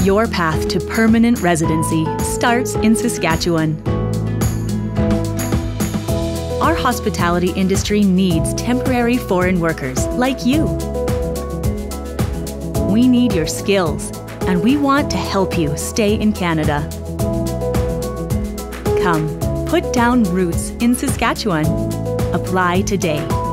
Your path to permanent residency starts in Saskatchewan. Our hospitality industry needs temporary foreign workers like you. We need your skills, and we want to help you stay in Canada. Come, put down roots in Saskatchewan. Apply today.